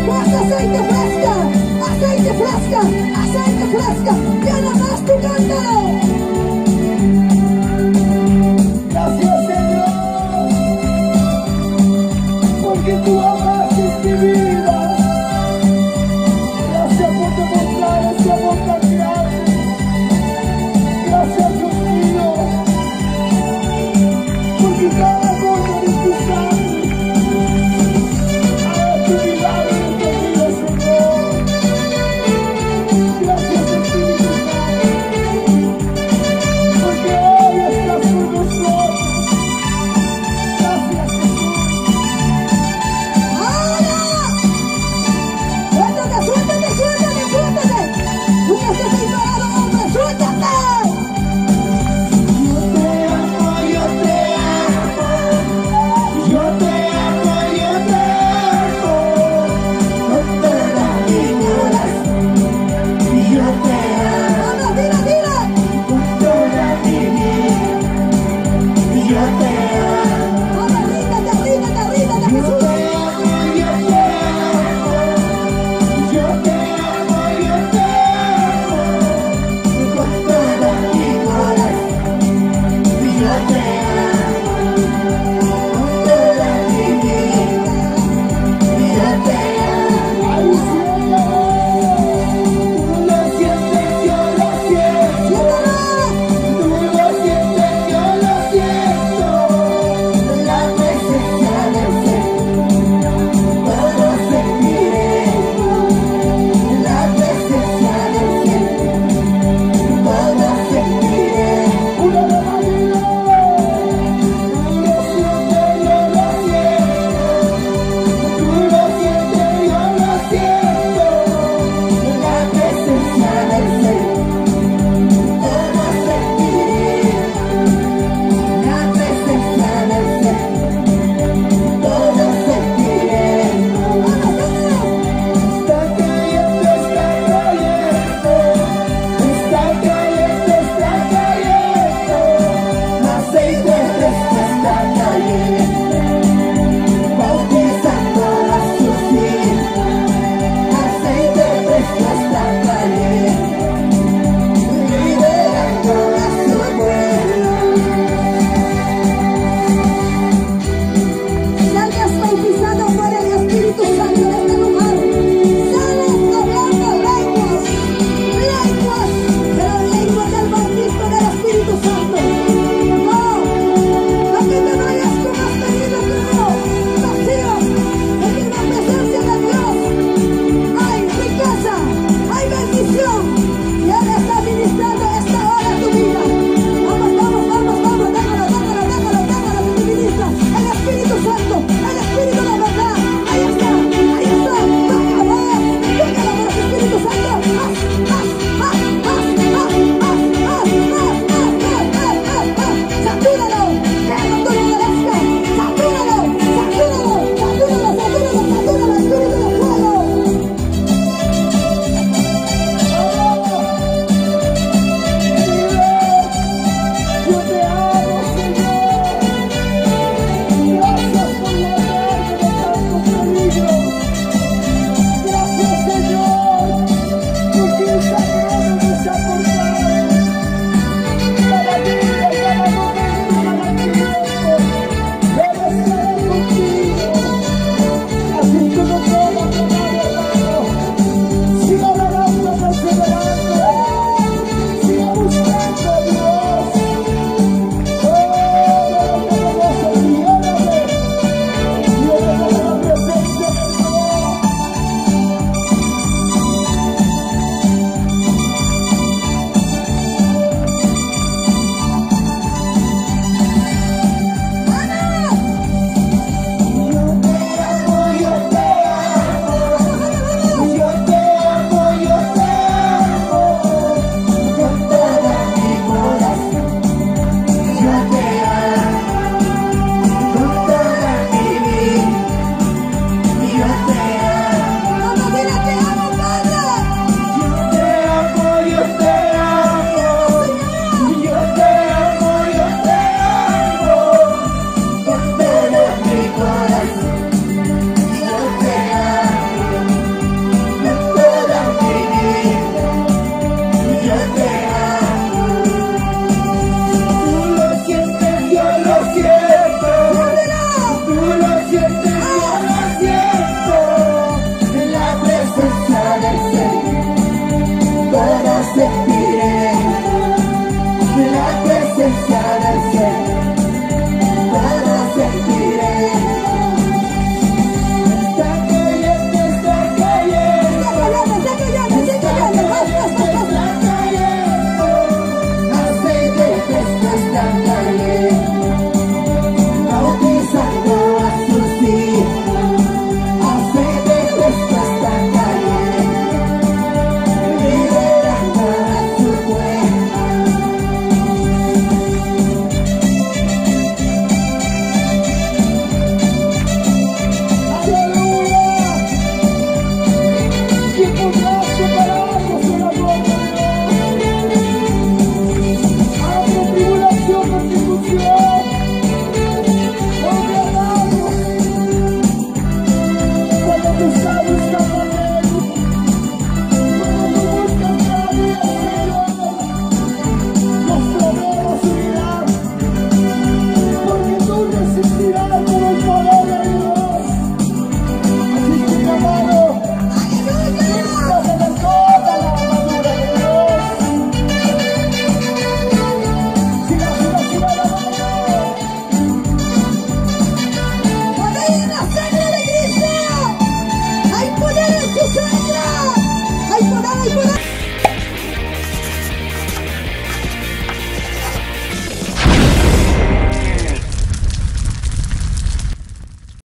Más aceite fresca, aceite fresca, aceite fresca. Llena más tu cántaro. Gracias, Señor, porque tú amaste mi vida. Gracias por demostrar ese amor tan grande. Gracias, Dios mío, porque cada gota de tu sangre ha hecho milagros en mi vida, Señor. Gracias, Espíritu Santo, porque hoy estás con nosotros. Gracias, Jesús. ¡Ahora! ¡Suéltate, suéltate, suéltate, suéltate! ¡Tú que estás ahí parado, hombre, suéltate! Yo te amo, yo te amo. Yo te amo, yo te amo. Con toda mi corazón. Yo te amo. ¡Vamos, dile, dile! Con toda mi vida. Yo te amo. ¡Vamos, ríndete, ríndete, ríndete, Yo Jesús! te amo, yo te amo. Yo te amo, yo te amo. Con toda mi corazón. Yo te amo.